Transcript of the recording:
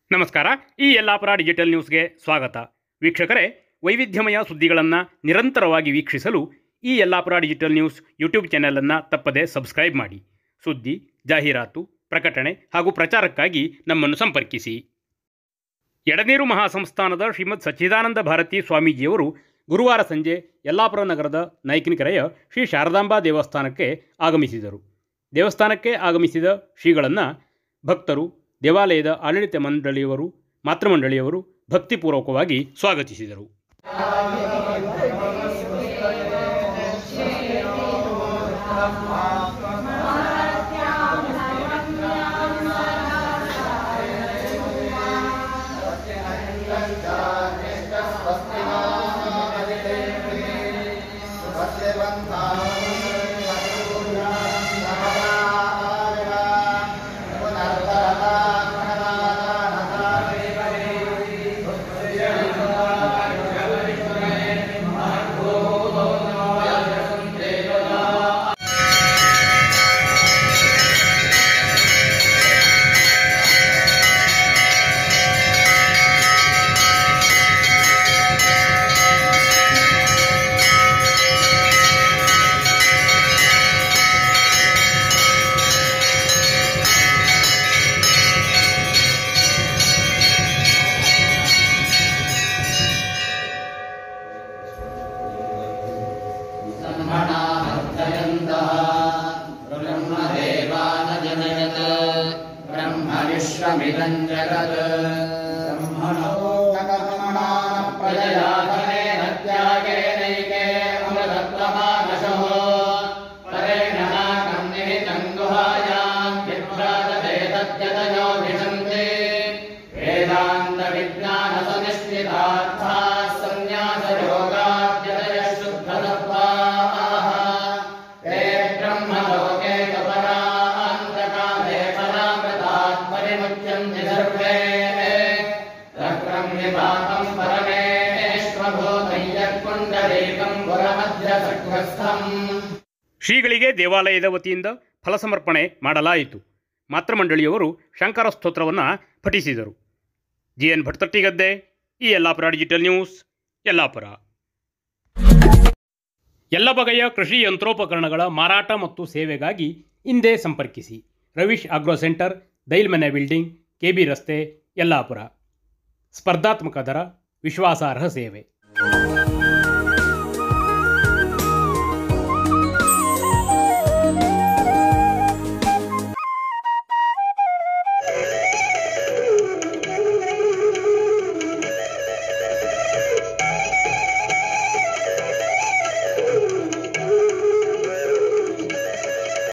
ನಮಸ್ಕಾರ. ಈ ಯಲ್ಲಾಪುರ ಡಿಜಿಟಲ್ ನ್ಯೂಸ್ಗೆ ಸ್ವಾಗತ. ವೀಕ್ಷಕರೇ, ವೈವಿಧ್ಯಮಯ ಸುದ್ದಿಗಳನ್ನು ನಿರಂತರವಾಗಿ ವೀಕ್ಷಿಸಲು ಈ ಯಲ್ಲಾಪುರ ಡಿಜಿಟಲ್ ನ್ಯೂಸ್ ಯೂಟ್ಯೂಬ್ ಚಾನೆಲನ್ನು ತಪ್ಪದೇ ಸಬ್ಸ್ಕ್ರೈಬ್ ಮಾಡಿ. ಸುದ್ದಿ, ಜಾಹೀರಾತು, ಪ್ರಕಟಣೆ ಹಾಗೂ ಪ್ರಚಾರಕ್ಕಾಗಿ ನಮ್ಮನ್ನು ಸಂಪರ್ಕಿಸಿ. ಎಡನೀರು ಮಹಾಸಂಸ್ಥಾನದ ಶ್ರೀಮದ್ ಸಚ್ಚಿದಾನಂದ ಭಾರತಿ ಸ್ವಾಮೀಜಿಯವರು ಗುರುವಾರ ಸಂಜೆ ಯಲ್ಲಾಪುರ ನಗರದ ನಾಯಕನಕೆರೆಯ ಶ್ರೀ ಶಾರದಾಂಬಾ ದೇವಸ್ಥಾನಕ್ಕೆ ಆಗಮಿಸಿದರು. ದೇವಸ್ಥಾನಕ್ಕೆ ಆಗಮಿಸಿದ ಶ್ರೀಗಳನ್ನು ಭಕ್ತರು, ದೇವಾಲಯದ ಆಡಳಿತ ಮಂಡಳಿಯವರು, ಮಾತೃಮಂಡಳಿಯವರು ಭಕ್ತಿಪೂರ್ವಕವಾಗಿ ಸ್ವಾಗತಿಸಿದರು. ब्रह्मविश्वमिदं जगत् ब्रह्मणो कर्मणा प्रजया धनेन त्यागेनैके अमृतत्वमानशः परेण नाकं निहितं गुहायां विभ्राजते तद्यतयो विशन्ति वेदान्तविज्ञानसनिश्चितार्थाः सन्न्यासयोगाद्यतयः शुद्धसत्त्वाः ते ब्रह्मलोके ಶ್ರೀಗಳಿಗೆ ದೇವಾಲಯದ ವತಿಯಿಂದ ಫಲಸಮರ್ಪಣೆ ಮಾಡಲಾಯಿತು. ಮಾತೃಮಂಡಳಿಯವರು ಶಂಕರ ಸ್ತೋತ್ರವನ್ನು ಪಠಿಸಿದರು. GN ಭಟ್ತಟ್ಟಿಗದ್ದೆ, ಈ ಯಲ್ಲಾಪುರ ಡಿಜಿಟಲ್ ನ್ಯೂಸ್, ಯಲ್ಲಾಪುರ. ಎಲ್ಲ ಬಗೆಯ ಕೃಷಿ ಯಂತ್ರೋಪಕರಣಗಳ ಮಾರಾಟ ಮತ್ತು ಸೇವೆಗಾಗಿ ಹಿಂದೆ ಸಂಪರ್ಕಿಸಿ. Ravish agro centre, Dailmane building, KB ರಸ್ತೆ, ಯಲ್ಲಾಪುರ. ಸ್ಪರ್ಧಾತ್ಮಕ ದರ, ವಿಶ್ವಾಸಾರ್ಹ ಸೇವೆ.